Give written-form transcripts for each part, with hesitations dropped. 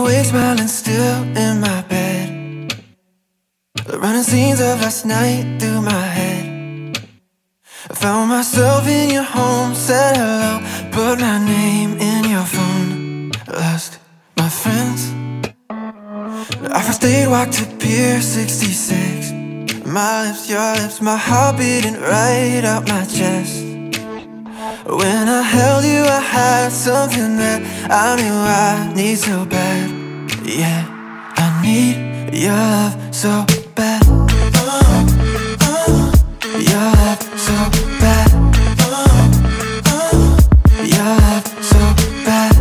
awake, smiling still in my bed, running scenes of last night through my head. I found myself in your home, said hello, put my name in your phone. Lost my friends. I first date walked to Pier 66. My lips, your lips, my heart beating right out my chest. When I held you, I had something that I knew I need so bad. Yeah, I need your love so bad. Your love so bad. Your love so bad.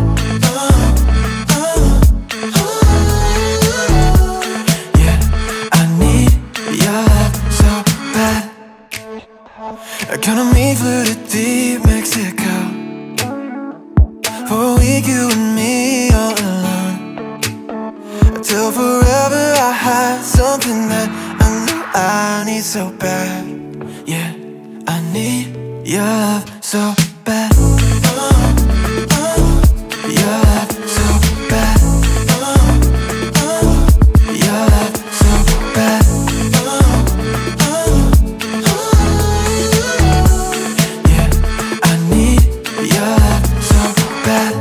Yeah, I need your love so bad. I count on me, flew to deep Mexico. For a week, you and me all alone. Till forever I had something that I know I need so bad. Yeah, I need your love so bad. Your love so bad. Your love so bad. Yeah, I need your love so bad.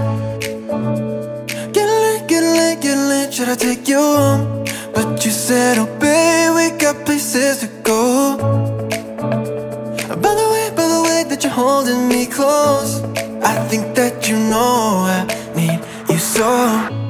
Get lit, should I take you home? But you said, oh babe, we got places to go. By the way that you're holding me close, I think that you know I need you so.